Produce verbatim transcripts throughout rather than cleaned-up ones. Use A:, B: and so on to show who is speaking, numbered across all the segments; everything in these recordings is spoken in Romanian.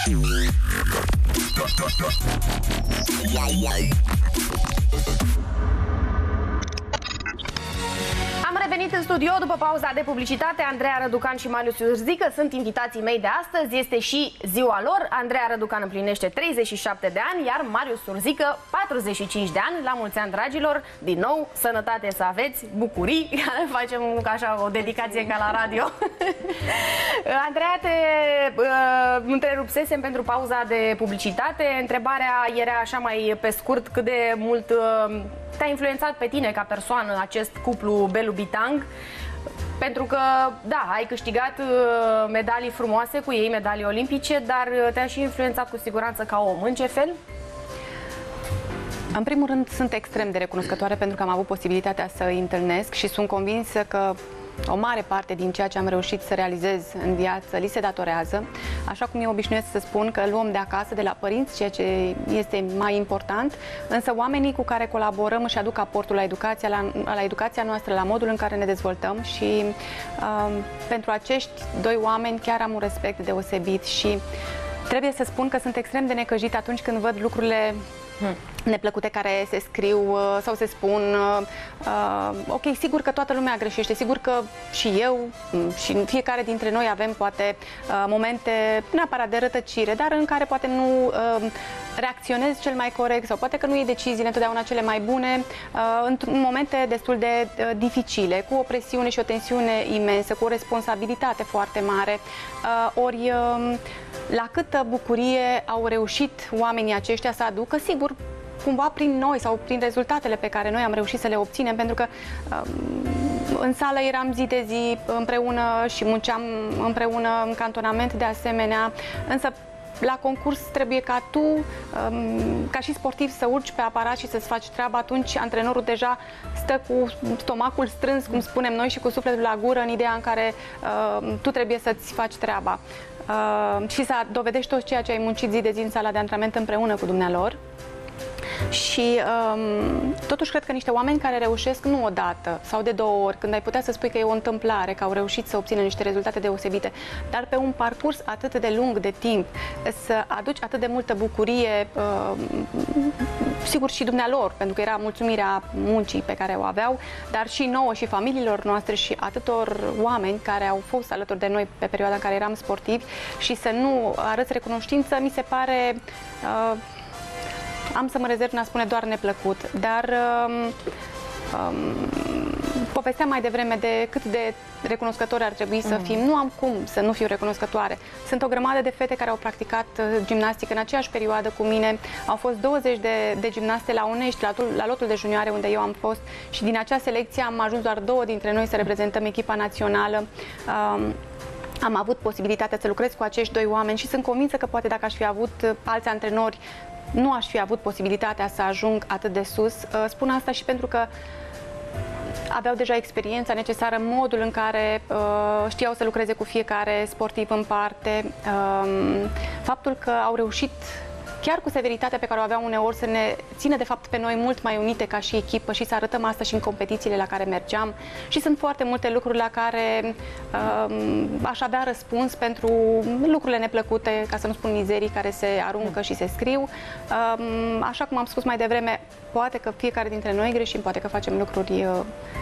A: Am revenit în studio după pauza de publicitate. Andreea Răducan și Marius Surzică sunt invitații mei de astăzi. Este și ziua lor. Andreea Răducan împlinește treizeci și șapte de ani, iar Marius Surzică patruzeci și cinci de ani. La mulți ani, dragilor! Din nou, sănătate să aveți, bucurii. Facem așa o dedicație ca la radio. Andreea, te uh, întrerupsesem pentru pauza de publicitate. Întrebarea era așa mai pe scurt, cât de mult uh, te-a influențat pe tine ca persoană acest cuplu Belu Bitang, pentru că, da, ai câștigat uh, medalii frumoase cu ei, medalii olimpice, dar uh, te-a și influențat cu siguranță ca om. În ce fel?
B: În primul rând, sunt extrem de recunoscătoare pentru că am avut posibilitatea să îi întâlnesc și sunt convinsă că o mare parte din ceea ce am reușit să realizez în viață li se datorează. Așa cum eu obișnuiesc să spun că luăm de acasă, de la părinți, ceea ce este mai important, însă oamenii cu care colaborăm își aduc aportul la educația, la, la educația noastră, la modul în care ne dezvoltăm și um, pentru acești doi oameni chiar am un respect deosebit și trebuie să spun că sunt extrem de necăjit atunci când văd lucrurile Hmm. neplăcute care se scriu sau se spun. Uh, ok, sigur că toată lumea greșește, sigur că și eu și fiecare dintre noi avem poate uh, momente neapărat de rătăcire, dar în care poate nu uh, reacționezi cel mai corect sau poate că nu iei deciziile întotdeauna cele mai bune uh, în momente destul de uh, dificile, cu o presiune și o tensiune imensă, cu o responsabilitate foarte mare. Uh, ori uh, la câtă bucurie au reușit oamenii aceștia să aducă, sigur, cumva prin noi sau prin rezultatele pe care noi am reușit să le obținem, pentru că um, în sală eram zi de zi împreună și munceam împreună în cantonament de asemenea, însă la concurs trebuie ca tu, um, ca și sportiv, să urci pe aparat și să-ți faci treaba. Atunci antrenorul deja stă cu stomacul strâns, cum spunem noi, și cu sufletul la gură, în ideea în care uh, tu trebuie să-ți faci treaba. Uh, și să dovedești tot ceea ce ai muncit zi de zi în sala de antrenament împreună cu dumnealor. Și um, totuși cred că niște oameni care reușesc nu odată sau de două ori, când ai putea să spui că e o întâmplare, că au reușit să obțină niște rezultate deosebite, dar pe un parcurs atât de lung de timp, să aduci atât de multă bucurie, uh, sigur și dumnealor, pentru că era mulțumirea muncii pe care o aveau, dar și nouă și familiilor noastre și atâtor oameni care au fost alături de noi pe perioada în care eram sportivi, și să nu arăți recunoștință, mi se pare... Uh, am să mă rezerv în a spune doar neplăcut, dar um, um, povesteam mai devreme de cât de recunoscători ar trebui să fim. Nu am cum să nu fiu recunoscătoare. Sunt o grămadă de fete care au practicat uh, gimnastică în aceeași perioadă cu mine. Au fost douăzeci de, de gimnaste la Unești, la, la lotul de junioare unde eu am fost, și din acea selecție am ajuns doar două dintre noi să reprezentăm echipa națională. Um, Am avut posibilitatea să lucrez cu acești doi oameni și sunt convinsă că poate dacă aș fi avut alți antrenori, nu aș fi avut posibilitatea să ajung atât de sus. Spun asta și pentru că aveau deja experiența necesară, modul în care uh, știau să lucreze cu fiecare sportiv în parte. Uh, faptul că au reușit, chiar cu severitatea pe care o aveau uneori, să ne țină de fapt pe noi mult mai unite ca și echipă și să arătăm asta și în competițiile la care mergeam. Și sunt foarte multe lucruri la care uh, aș avea răspuns pentru lucrurile neplăcute, ca să nu spun mizerii care se aruncă și se scriu. Uh, așa cum am spus mai devreme, poate că fiecare dintre noi greșim, poate că facem lucruri uh,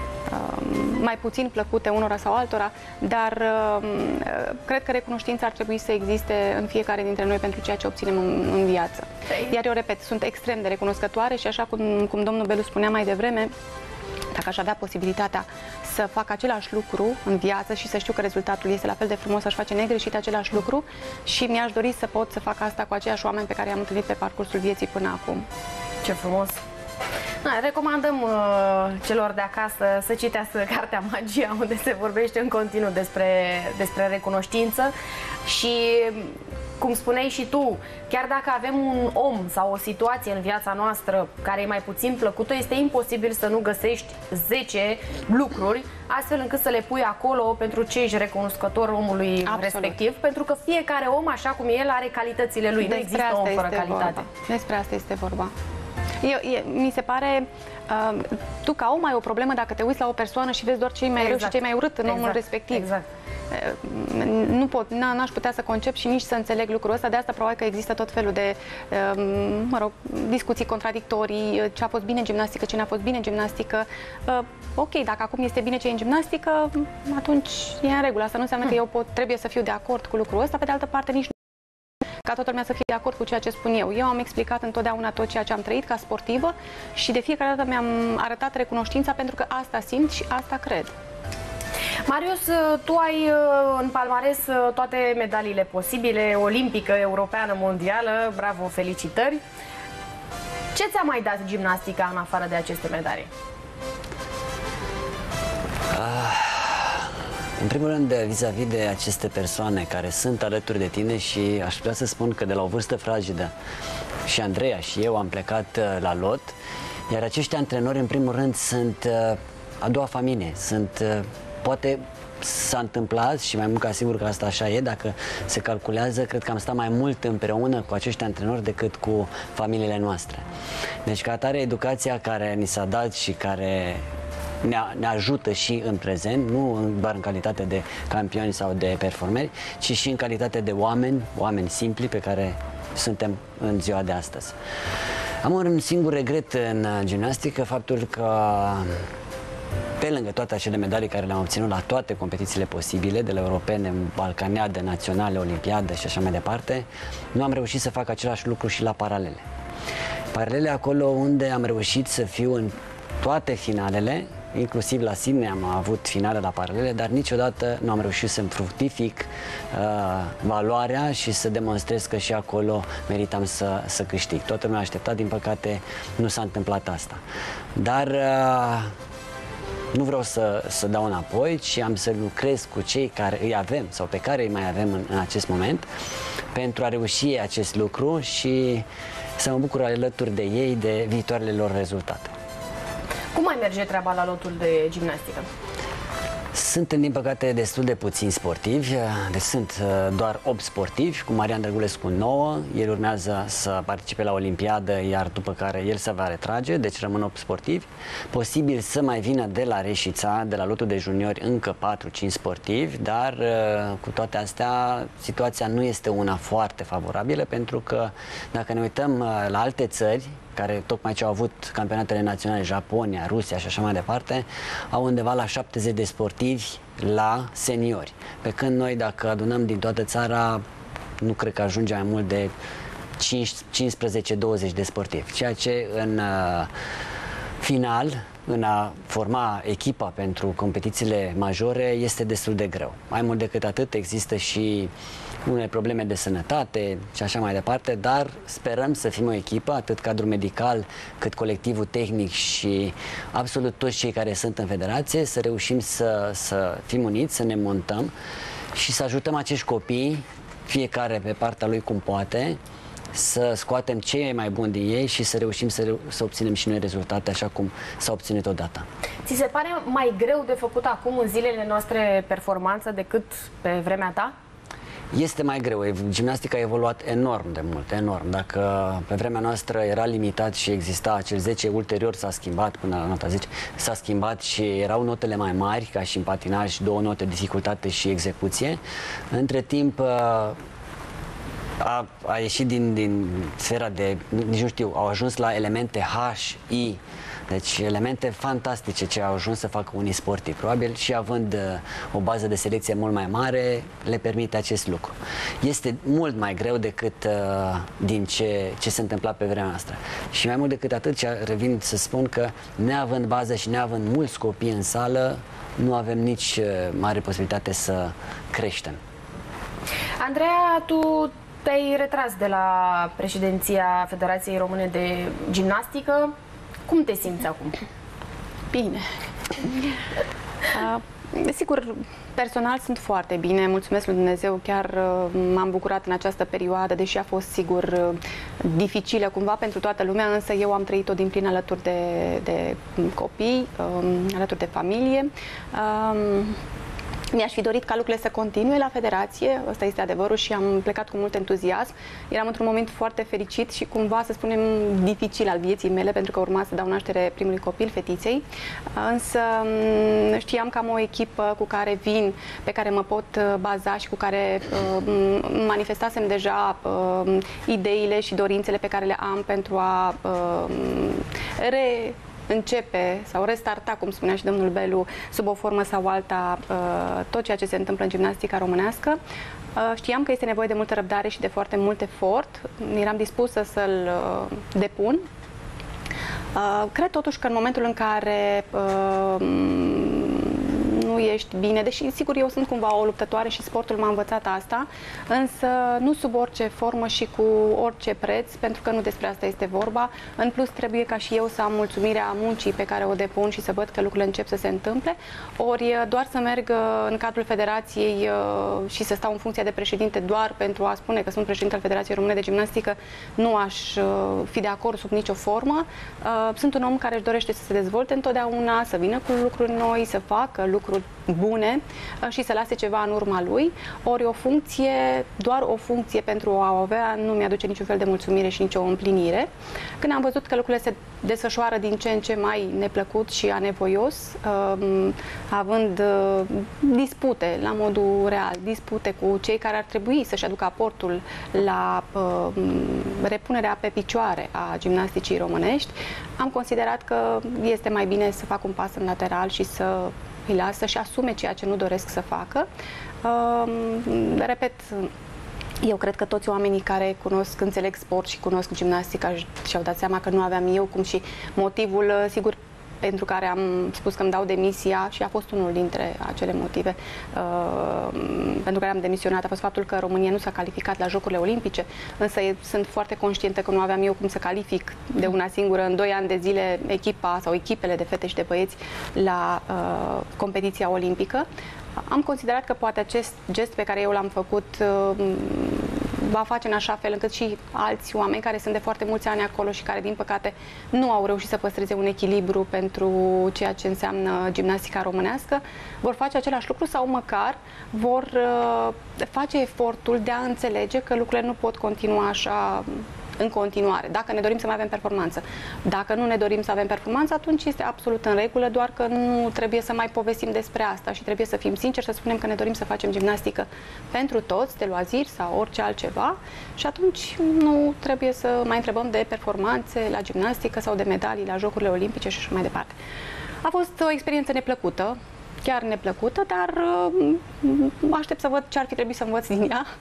B: mai puțin plăcute unora sau altora, dar cred că recunoștința ar trebui să existe în fiecare dintre noi pentru ceea ce obținem în, în viață. Iar eu repet, sunt extrem de recunoscătoare și așa cum, cum domnul Belu spunea mai devreme, dacă aș avea posibilitatea să fac același lucru în viață și să știu că rezultatul este la fel de frumos, aș face negreșit același lucru și mi-aș dori să pot să fac asta cu aceiași oameni pe care i-am întâlnit pe parcursul vieții până acum.
A: Ce frumos! Da, recomandăm uh, celor de acasă să citească cartea Magia, unde se vorbește în continuu despre, despre recunoștință și, cum spuneai și tu, chiar dacă avem un om sau o situație în viața noastră care e mai puțin plăcută, este imposibil să nu găsești zece lucruri astfel încât să le pui acolo pentru ce ești recunoscător omului Absolut. respectiv, pentru că fiecare om, așa cum el, are calitățile lui. Nu există om fără calitate.
B: Vorba. Despre asta este vorba. Eu, e, mi se pare, uh, tu ca om ai o problemă dacă te uiți la o persoană și vezi doar cei mai exact. rău și cei mai urât în exact. omul respectiv. Exact. Nu pot, n-aș putea să concep și nici să înțeleg lucrul ăsta, de asta probabil că există tot felul de, mă rog, discuții contradictorii, ce a fost bine în gimnastică, ce n-a fost bine în gimnastică. Ok, dacă acum este bine ce e în gimnastică, atunci e în regulă. Asta nu înseamnă că eu pot, trebuie să fiu de acord cu lucrul ăsta, pe de altă parte nici nu ca toată lumea să fie de acord cu ceea ce spun eu. Eu am explicat întotdeauna tot ceea ce am trăit ca sportivă și de fiecare dată mi-am arătat recunoștința pentru că asta simt și asta cred.
A: Marius, tu ai în palmares toate medaliile posibile, olimpică, europeană, mondială, bravo, felicitări. Ce ți-a mai dat gimnastica în afară de aceste medalii?
C: Ah, în primul rând, vis-a-vis de aceste persoane care sunt alături de tine și aș putea să spun că de la o vârstă fragedă și Andreea și eu am plecat la lot, iar acești antrenori, în primul rând, sunt a doua familie, sunt... Poate s-a întâmplat și mai mult ca sigur că asta așa e, dacă se calculează, cred că am stat mai mult împreună cu acești antrenori decât cu familiile noastre. Deci, ca atare, educația care ni s-a dat și care ne, ne ajută și în prezent, nu doar în calitate de campioni sau de performeri, ci și în calitate de oameni, oameni simpli pe care suntem în ziua de astăzi. Am un singur regret în gimnastică, faptul că pe lângă toate acele medalii care le-am obținut la toate competițiile posibile, de la europene, balcaniade, naționale, olimpiadă și așa mai departe, nu am reușit să fac același lucru și la paralele. Paralele acolo unde am reușit să fiu în toate finalele, inclusiv la Sydney am avut finale la paralele, dar niciodată nu am reușit să-mi fructific uh, valoarea și să demonstrez că și acolo meritam să, să câștig. Toată lumea a așteptat, din păcate nu s-a întâmplat asta. Dar... Uh, Nu vreau să, să dau înapoi, ci am să lucrez cu cei care îi avem sau pe care îi mai avem în, în acest moment pentru a reuși acest lucru și să mă bucur alături de ei de viitoarele lor rezultate.
A: Cum mai merge treaba la lotul de gimnastică?
C: Suntem, din păcate, destul de puțini sportivi, deci sunt doar opt sportivi, cu Marian Drăgulescu nouă, el urmează să participe la Olimpiadă, iar după care el se va retrage, deci rămân opt sportivi. Posibil să mai vină de la Reșița, de la lotul de juniori, încă patru cinci sportivi, dar cu toate astea, situația nu este una foarte favorabilă, pentru că dacă ne uităm la alte țări, care tocmai ce au avut campionatele naționale, Japonia, Rusia și așa mai departe, au undeva la șaptezeci de sportivi la seniori. Pe când noi, dacă adunăm din toată țara, nu cred că ajunge mai mult de cincisprezece douăzeci de sportivi. Ceea ce în uh, final, în a forma echipa pentru competițiile majore, este destul de greu. Mai mult decât atât, există și unele probleme de sănătate și așa mai departe, dar sperăm să fim o echipă, atât cadrul medical, cât colectivul tehnic și absolut toți cei care sunt în federație, să reușim să, să fim uniți, să ne montăm și să ajutăm acești copii, fiecare pe partea lui cum poate, să scoatem cei mai buni din ei și să reușim să, să obținem și noi rezultate așa cum s-a obținut odată.
A: Ți se pare mai greu de făcut acum în zilele noastre performanță decât pe vremea ta?
C: Este mai greu. Gimnastica a evoluat enorm de mult, enorm. Dacă pe vremea noastră era limitat și exista acel zece, ulterior s-a schimbat până la nota zece, s-a schimbat și erau notele mai mari, ca și în patinaj, două note, dificultate și execuție. Între timp a, a ieșit din, din sfera de, nici nu știu, au ajuns la elemente H, I, deci elemente fantastice ce au ajuns să facă unii sportivi. Probabil și având uh, o bază de selecție mult mai mare, le permite acest lucru. Este mult mai greu decât uh, din ce, ce se întâmpla pe vremea noastră. Și mai mult decât atât, ce revin să spun că neavând bază și neavând mulți copii în sală, nu avem nici uh, mare posibilitate să creștem.
A: Andreea, tu te-ai retras de la președinția Federației Române de Gimnastică. Cum te simți acum?
B: Bine. Desigur, personal sunt foarte bine, mulțumesc lui Dumnezeu, chiar m-am bucurat în această perioadă, deși a fost, sigur, dificilă cumva pentru toată lumea, însă eu am trăit-o din plin alături de, de copii, alături de familie. Mi-aș fi dorit ca lucrurile să continue la federație, ăsta este adevărul, și am plecat cu mult entuziasm. Eram într-un moment foarte fericit și cumva, să spunem, dificil al vieții mele, pentru că urma să dau naștere primului copil, fetiței. Însă știam că am o echipă cu care vin, pe care mă pot baza și cu care uh, manifestasem deja uh, ideile și dorințele pe care le am pentru a uh, re începe sau restarta, cum spunea și domnul Belu, sub o formă sau alta, tot ceea ce se întâmplă în gimnastica românească. Știam că este nevoie de multă răbdare și de foarte mult efort. Eram dispusă să-l depun. Cred totuși că în momentul în care nu ești bine, deși sigur eu sunt cumva o luptătoare și sportul m-a învățat asta, însă nu sub orice formă și cu orice preț, pentru că nu despre asta este vorba. În plus trebuie ca și eu să am mulțumirea muncii pe care o depun și să văd că lucrurile încep să se întâmple, ori doar să merg în cadrul federației și să stau în funcția de președinte doar pentru a spune că sunt președinte al Federației Române de Gimnastică, nu aș fi de acord sub nicio formă. Sunt un om care își dorește să se dezvolte întotdeauna, să vină cu lucruri noi, să facă lucruri bune și să lase ceva în urma lui. Ori o funcție, doar o funcție pentru a avea, nu mi-aduce niciun fel de mulțumire și nicio împlinire. Când am văzut că lucrurile se desfășoară din ce în ce mai neplăcut și anevoios, având dispute la modul real, dispute cu cei care ar trebui să-și aducă aportul la repunerea pe picioare a gimnasticii românești, am considerat că este mai bine să fac un pas în lateral și să îi las să-și asume ceea ce nu doresc să facă. Uh, repet, eu cred că toți oamenii care cunosc, înțeleg sport și cunosc gimnastica și-au dat seama că nu aveam eu, cum și motivul, sigur, pentru care am spus că îmi dau demisia, și a fost unul dintre acele motive uh, pentru care am demisionat, a fost faptul că România nu s-a calificat la Jocurile Olimpice, însă sunt foarte conștientă că nu aveam eu cum să calific de una singură în doi ani de zile echipa sau echipele de fete și de băieți la uh, competiția olimpică. Am considerat că poate acest gest pe care eu l-am făcut uh, va face în așa fel încât și alți oameni care sunt de foarte mulți ani acolo și care, din păcate, nu au reușit să păstreze un echilibru pentru ceea ce înseamnă gimnastica românească, vor face același lucru sau măcar vor uh, face efortul de a înțelege că lucrurile nu pot continua așa în continuare, dacă ne dorim să mai avem performanță. Dacă nu ne dorim să avem performanță, atunci este absolut în regulă, doar că nu trebuie să mai povestim despre asta și trebuie să fim sinceri, să spunem că ne dorim să facem gimnastică pentru toți, de loaziri sau orice altceva, și atunci nu trebuie să mai întrebăm de performanțe la gimnastică sau de medalii la Jocurile Olimpice și așa mai departe. A fost o experiență neplăcută, chiar neplăcută, dar aștept să văd ce ar fi trebuit să învăț din ea.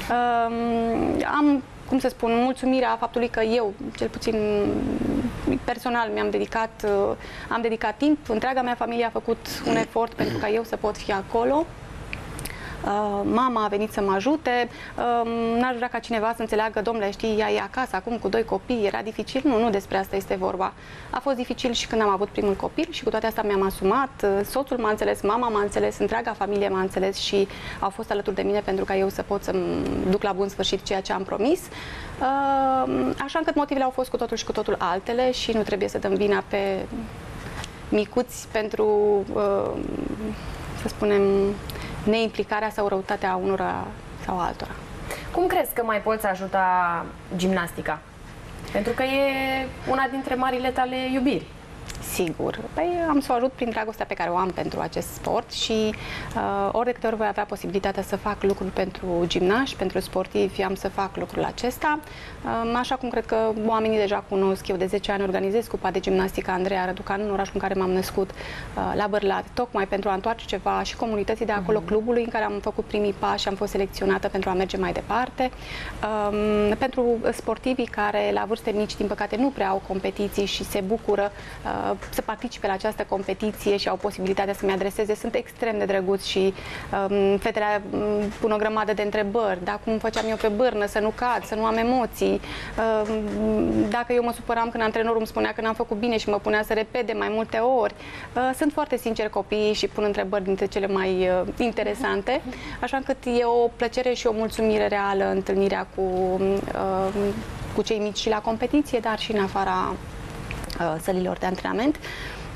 B: Am, cum să spun, mulțumirea faptului că eu, cel puțin personal, mi-am dedicat, am dedicat timp, întreaga mea familie a făcut un efort pentru ca eu să pot fi acolo. Uh, mama a venit să mă ajute, uh, n-aș vrea ca cineva să înțeleagă, domnule, știi, ea e acasă acum cu doi copii, era dificil. Nu, nu despre asta este vorba. A fost dificil și când am avut primul copil și cu toate astea mi-am asumat, soțul m-a înțeles, mama m-a înțeles, întreaga familie m-a înțeles și au fost alături de mine pentru ca eu să pot să-mi duc la bun sfârșit ceea ce am promis. Uh, așa încât motivele au fost cu totul și cu totul altele și nu trebuie să dăm vina pe micuți pentru, uh, să spunem, neimplicarea sau răutatea unora sau altora.
A: Cum crezi că mai poți ajuta gimnastica? Pentru că e una dintre marile tale iubiri.
B: Sigur. Păi am să o ajut prin dragostea pe care o am pentru acest sport și uh, ori de câte ori voi avea posibilitatea să fac lucruri pentru gimnaști, pentru sportivi, am să fac lucrul acesta. Uh, așa cum cred că oamenii deja cunosc, eu de zece ani organizez Cupa de Gimnastică Andreea Răducan în orașul în care m-am născut, uh, la Bărlat, tocmai pentru a întoarce ceva și comunității de acolo, mm-hmm. clubului în care am făcut primii pași și am fost selecționată pentru a merge mai departe. Uh, pentru sportivii care la vârste mici, din păcate, nu prea au competiții și se bucură uh, să participe la această competiție și au posibilitatea să-mi adreseze, sunt extrem de drăguți și um, fetele um, pun o grămadă de întrebări, da, cum făceam eu pe bârnă, să nu cad, să nu am emoții, um, dacă eu mă supăram când antrenorul îmi spunea că n-am făcut bine și mă punea să repet de mai multe ori. Uh, sunt foarte sinceri copiii și pun întrebări dintre cele mai uh, interesante, așa încât e o plăcere și o mulțumire reală întâlnirea cu, uh, cu cei mici și la competiție, dar și în afara sălilor de antrenament.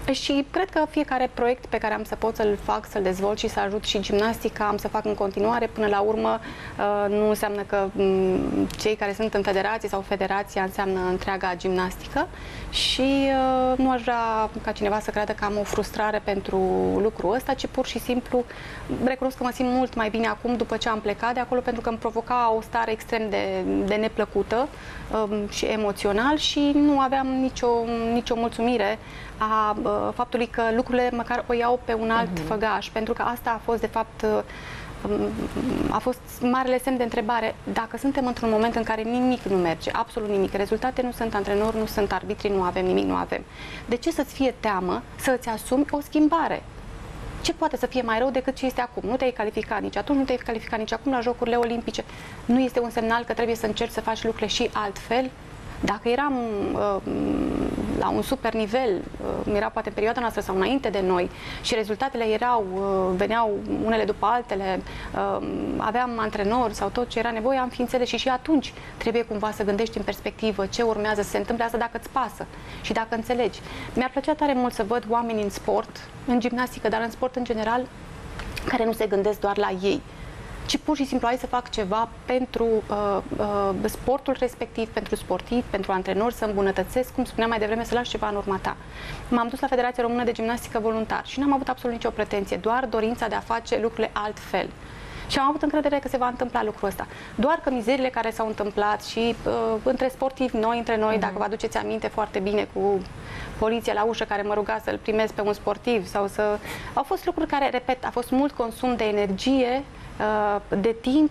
B: Și cred că fiecare proiect pe care am să pot să-l fac, să-l dezvolt și să ajut și gimnastica, am să fac în continuare. Până la urmă, nu înseamnă că cei care sunt în federație sau federația înseamnă întreaga gimnastică și nu aș vrea ca cineva să creadă că am o frustrare pentru lucrul ăsta, ci pur și simplu recunosc că mă simt mult mai bine acum după ce am plecat de acolo, pentru că îmi provoca o stare extrem de, de neplăcută și emoțional și nu aveam nicio, nicio mulțumire a uh, faptului că lucrurile măcar o iau pe un alt uh-huh. făgaș, pentru că asta a fost de fapt uh, a fost marele semn de întrebare. Dacă suntem într-un moment în care nimic nu merge, absolut nimic, rezultate nu sunt, antrenori nu sunt, arbitri nu avem, nimic nu avem, de ce să-ți fie teamă să-ți asumi o schimbare? Ce poate să fie mai rău decât ce este acum? Nu te-ai calificat nici atunci, nu te-ai calificat nici acum la Jocurile Olimpice. Nu este un semnal că trebuie să încerci să faci lucrurile și altfel? Dacă eram uh, la un super nivel, uh, era poate în perioada noastră sau înainte de noi și rezultatele erau, uh, veneau unele după altele, uh, aveam antrenori sau tot ce era nevoie, am fi înțeles și și atunci trebuie cumva să gândești în perspectivă ce urmează să se întâmple, asta dacă îți pasă și dacă înțelegi. Mi-ar plăcea tare mult să văd oameni în sport, în gimnastică, dar în sport în general, care nu se gândesc doar la ei, ci pur și simplu hai să fac ceva pentru uh, uh, sportul respectiv, pentru sportivi, pentru antrenori, să îmbunătățesc, cum spuneam mai devreme, să lași ceva în urma ta. M-am dus la Federația Română de Gimnastică voluntar și n-am avut absolut nicio pretenție, doar dorința de a face lucrurile altfel. Și am avut încredere că se va întâmpla lucrul ăsta. Doar că mizerile care s-au întâmplat și uh, între sportivi noi, între noi, mm-hmm. dacă vă aduceți aminte foarte bine cu poliția la ușă care mă ruga să-l primesc pe un sportiv sau să... Au fost lucruri care, repet, a fost mult consum de energie, de timp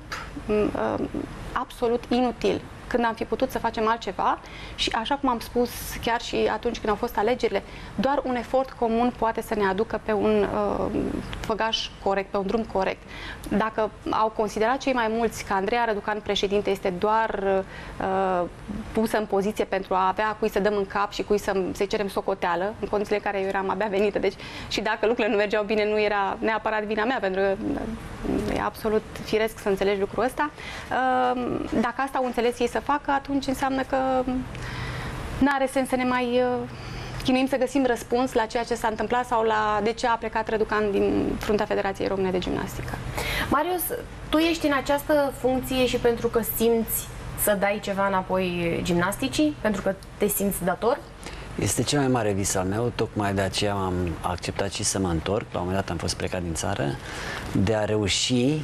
B: absolut inutil, când am fi putut să facem altceva și, așa cum am spus chiar și atunci când au fost alegerile, doar un efort comun poate să ne aducă pe un uh, făgaș corect, pe un drum corect. Dacă au considerat cei mai mulți că Andreea Răducan, președinte, este doar uh, pusă în poziție pentru a avea cui să dăm în cap și cui să, să-i cerem socoteală, în condițiile în care eu eram abia venită, deci și dacă lucrurile nu mergeau bine, nu era neapărat vina mea, pentru că e absolut firesc să înțelegi lucrul ăsta. Uh, dacă asta au înțeles ei să facă, atunci înseamnă că nu are sens să ne mai uh, chinuim să găsim răspuns la ceea ce s-a întâmplat sau la de ce a plecat Răducan din fruntea Federației Române de Gimnastică.
A: Marius, tu ești în această funcție și pentru că simți să dai ceva înapoi gimnasticii? Pentru că te simți dator?
C: Este cel mai mare vis al meu, tocmai de aceea am acceptat și să mă întorc. La un moment dat am fost plecat din țară, de a reuși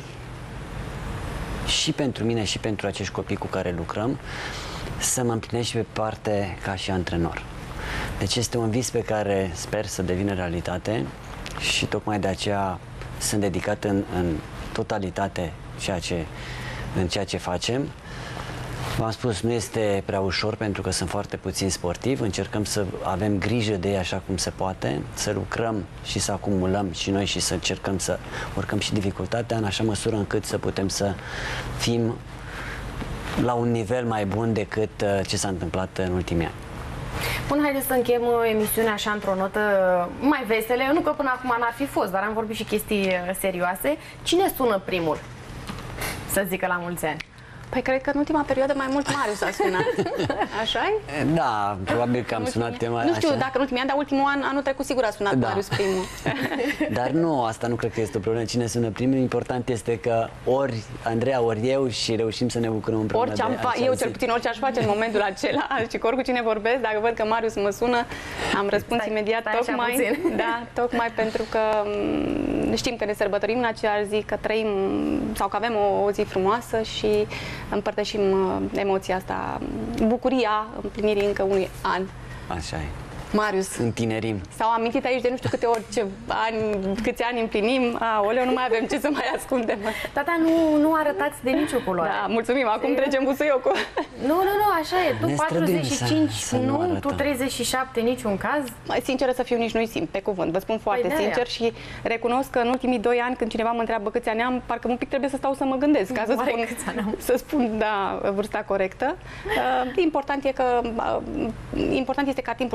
C: și pentru mine și pentru acești copii cu care lucrăm să mă împlinesc și pe parte ca și antrenor. Deci este un vis pe care sper să devină realitate și tocmai de aceea sunt dedicat în, în totalitate ceea ce, în ceea ce facem. V-am spus, nu este prea ușor pentru că sunt foarte puțini sportivi, încercăm să avem grijă de ei așa cum se poate, să lucrăm și să acumulăm și noi și să încercăm să urcăm și dificultatea în așa măsură încât să putem să fim la un nivel mai bun decât ce s-a întâmplat în ultimii ani.
A: Bun, haideți să încheiem emisiunea așa într-o notă mai vesele, nu că până acum n-ar fi fost, dar am vorbit și chestii serioase. Cine sună primul să zică la mulți ani?
B: Păi cred că în ultima perioadă mai mult Marius a sunat. Așa-i?
C: Da, probabil că am sunat tema.
B: Nu știu
C: așa.
B: dacă în ultimii ani, dar ultimul an, anul trecut sigur a sunat da. Marius primul.
C: Dar nu, asta nu cred că este o problemă. Cine sună primul, important este că ori Andreea, ori eu și reușim să ne bucurăm împreună.
B: Orice am fa- eu cel puțin orice aș face în momentul acela și cu oricine cine vorbesc, dacă văd că Marius mă sună, am răspuns stai, imediat stai tocmai, da, tocmai pentru că știm că ne sărbătorim în aceeași zi, că trăim sau că avem o, o zi frumoasă și împărtășim emoția asta, bucuria împlinirii încă unui an.
C: Așa e.
B: Marius.
C: Întinerim.
B: S-au amintit aici de nu știu câte ori, ce ani, câți ani împlinim. Aoleu, nu mai avem ce să mai ascundem.
A: Tata, nu, nu arătați de nicio culoare.
B: Da, mulțumim. Acum trecem busuiocul.
A: Nu, nu, nu, așa e. Tu patruzeci și cinci,
C: să, să
A: nu,
C: nu
A: tu treizeci și șapte, niciun caz.
B: Mai sinceră să fiu, nici nu-i simt, pe cuvânt. Vă spun foarte
A: păi
B: sincer și recunosc că în ultimii doi ani, când cineva mă întreabă câți ani am, parcă un pic trebuie să stau să mă gândesc, ca să spun, să spun, da, vârsta corectă. Uh, important e că uh, important este ca timpul să treacă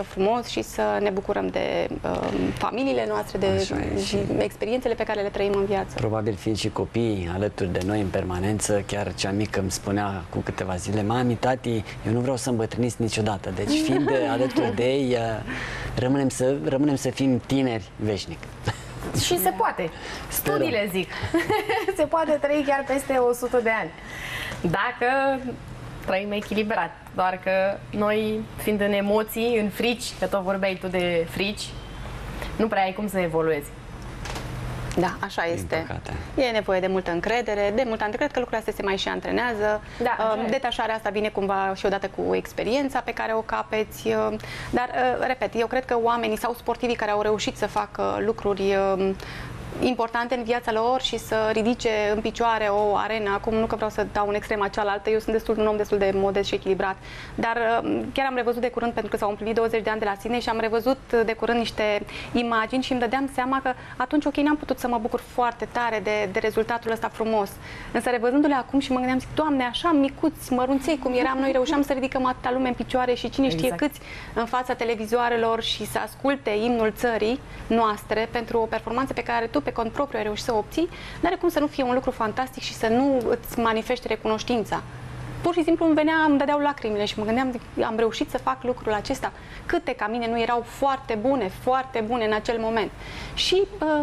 B: frumos și să ne bucurăm de uh, familiile noastre, de și experiențele pe care le trăim în viață.
C: Probabil fiind și copiii alături de noi în permanență, chiar cea mică îmi spunea cu câteva zile: mami, tati, eu nu vreau să îmbătrâniți niciodată. Deci fiind alături de ei, rămânem să, rămânem să fim tineri veșnic.
A: Și se poate. Studiile zic. Se poate trăi chiar peste o sută de ani. Dacă trăim echilibrat. Doar că noi, fiind în emoții, în frici, că tot vorbeai tu de frici, nu prea ai cum să evoluezi.
B: Da, așa este. E nevoie de multă încredere, de multă încredere, că lucrurile astea se mai și antrenează.
A: Da,
B: detașarea asta vine cumva și odată cu experiența pe care o capeți. Dar, repet, eu cred că oamenii sau sportivii care au reușit să facă lucruri importante în viața lor și să ridice în picioare o arenă. Acum nu că vreau să dau în extrema cealaltă, eu sunt destul, un om destul de modest și echilibrat, dar chiar am revăzut de curând, pentru că s-au împlinit douăzeci de ani de la Sydney, și am revăzut de curând niște imagini și îmi dădeam seama că atunci, ok, n-am putut să mă bucur foarte tare de, de rezultatul ăsta frumos. Însă revăzându-le acum și mă gândeam, zic, Doamne, așa micuți, mărunței cum eram noi, reușeam să ridicăm atâta lume în picioare și cine știe exact. câți în fața televizoarelor și să asculte imnul țării noastre pentru o performanță pe care tu pe cont propriu ai reușit să o obții, n-are cum să nu fie un lucru fantastic și să nu îți manifeste recunoștința. Pur și simplu îmi venea, îmi dădeau lacrimile și mă gândeam, am reușit să fac lucrul acesta. Câte ca mine nu erau foarte bune, foarte bune în acel moment. Și uh,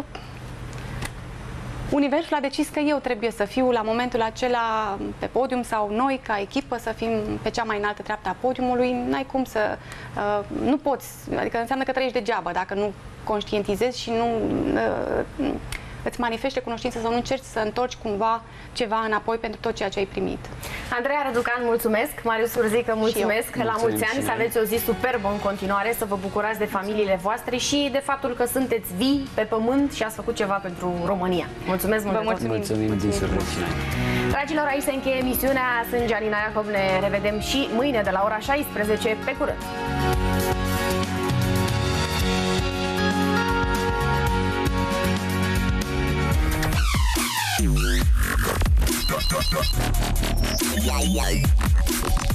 B: Universul a decis că eu trebuie să fiu la momentul acela pe podium, sau noi ca echipă să fim pe cea mai înaltă treaptă a podiumului. N-ai cum să... Uh, nu poți, adică înseamnă că trăiești degeaba dacă nu conștientizezi și nu uh, îți manifeste cunoștință sau nu încerci să întorci cumva ceva înapoi pentru tot ceea ce ai primit.
A: Andreea Răducan, mulțumesc! Marius Surzică, mulțumesc! La mulți ani, să aveți o zi superbă în continuare, să vă bucurați de familiile voastre și de faptul că sunteți vii pe pământ și ați făcut ceva pentru România. Mulțumesc mult!
B: Vă mulțumim!
C: Mulțumim, mulțumim. mulțumim.
A: Dragilor, aici se încheie emisiunea. Sunt Gianina Iacov, ne revedem și mâine de la ora șaisprezece. Pe curând! Yeah, yeah.